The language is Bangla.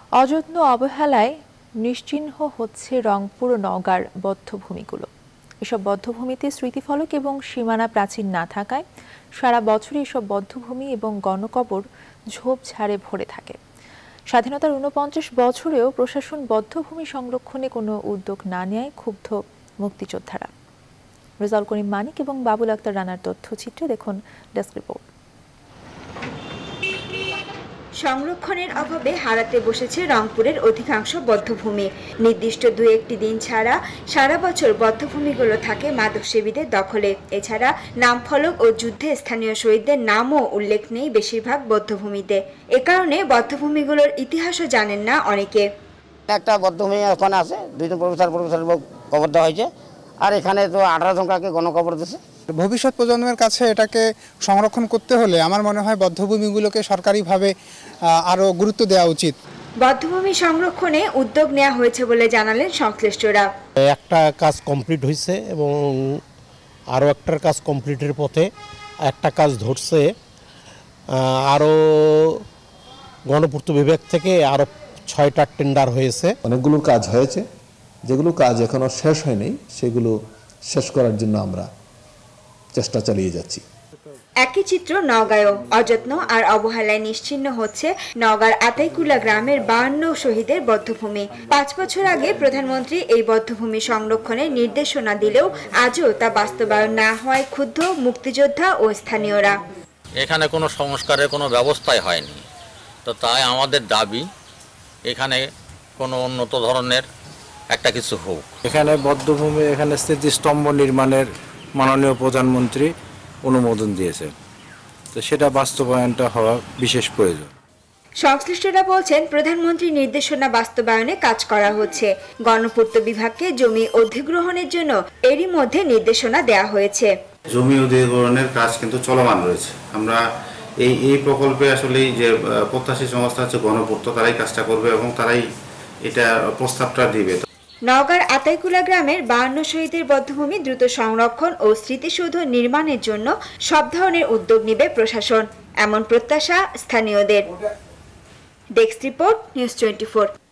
অযত্ন অবহেলায় নিশ্চিহ্ন হচ্ছে রংপুর ও নওগাঁর বধ্যভূমিগুলো। এসব বধ্যভূমিতে স্মৃতিফলক এবং সীমানা প্রাচীর না থাকায় সারা বছরই এসব বধ্যভূমি এবং গণকবর ঝোপঝাড়ে ভরে থাকে। স্বাধীনতার ৪৯ বছরেও প্রশাসন বধ্যভূমি সংরক্ষণে কোনো উদ্যোগ না নেয় ক্ষুব্ধ মুক্তিযোদ্ধারা। রেজাউল করিম মানিক এবং বাবুল আক্তার রানার তথ্যচিত্রে দেখুন ডেস্ক রিপোর্ট। সংরক্ষণের অভাবে হারাতে বসেছে রংপুরের অধিকাংশ বধ্যভূমি। নির্দিষ্ট ২-১টি দিন ছাড়া সারা বছর বধ্যভূমিগুলো থাকে মাদকসেবীদের দখলে। এছাড়া নামফলক ও যুদ্ধে স্থানীয় শহীদদের নামও উল্লেখ নেই বেশিরভাগ বধ্যভূমিতে। এ কারণে বধ্যভূমিগুলোর ইতিহাসও জানেন না অনেকে। একটা বধ্যভূমি ওখানে আছে, ২জন প্রফেসর কবর দেওয়া হয়েছে, আর এখানে তো ১৮ জনকে গণকবর দিয়েছে। ভবিষ্যৎ প্রজন্মের কাছে এটাকে সংরক্ষণ করতে হলে আমার মনে হয় বধ্যভূমিগুলোকে সরকারিভাবে আরও গুরুত্ব দেওয়া উচিত। বধ্যভূমি সংরক্ষণে উদ্যোগ নেওয়া হয়েছে বলে জানালেন সংশ্লিষ্টরা। একটা কাজ কমপ্লিট হয়েছে এবং আরও একটার কাজ কমপ্লিটের পথে। একটা কাজ ধরছে, আরও গণপূর্ত বিভাগ থেকে আরও ৬টা টেন্ডার হয়েছে। অনেকগুলো কাজ হয়েছে, যেগুলো কাজ এখনো শেষ হয়নি সেগুলো শেষ করার জন্য আমরা চেষ্টা চালিয়ে যাচ্ছি। একই চিত্র নওগাঁয়ও। অযত্ন আর অবহেলায় নিশ্চিহ্ন হচ্ছে নওগাঁর আতাইকুলা গ্রামের ৫২ শহীদের বধ্যভূমি। ৫ বছর আগে প্রধানমন্ত্রী এই বধ্যভূমি সংরক্ষণের নির্দেশনা দিলেও আজও তা বাস্তবায়ন না হওয়ায় ক্ষুব্ধ মুক্তিযোদ্ধা ও স্থানীয়রা। এখানে কোনো সংস্কারের কোনো ব্যবস্থাই হয়নি, তো তাই আমাদের দাবি এখানে কোনো উন্নত ধরনের একটা কিছু হোক। এখানে বধ্যভূমি, এখানে স্মৃতিস্তম্ভ নির্মাণের মাননীয় প্রধানমন্ত্রী অনুমোদন দিয়েছে, তো সেটা বাস্তবায়নটা হওয়া বিশেষ প্রয়োজন। সংশ্লিষ্টরা বলছেন প্রধানমন্ত্রীর নির্দেশনা বাস্তবায়নে কাজ করা হচ্ছে। গণপূর্ত বিভাগকে জমি অধিগ্রহণের জন্য এরই মধ্যে নির্দেশনা দেওয়া হয়েছে। জমি অধিগ্রহণের কাজ কিন্তু চলমান রয়েছে। আমরা এই প্রকল্পে আসলে যে প্রত্যাশী সংস্থা আছে গণপূর্ত, তারাই কাজটা করবে এবং তারাই এটা প্রস্তাবটা দিবে। নওগাঁর আতাইকুলা গ্রামের ৫২ শহীদের বধ্যভূমি দ্রুত সংরক্ষণ ও স্মৃতিসৌধ নির্মাণের জন্য সব ধরনের উদ্যোগ নেবে প্রশাসন, এমন প্রত্যাশা স্থানীয়দের। Desk report, news 24।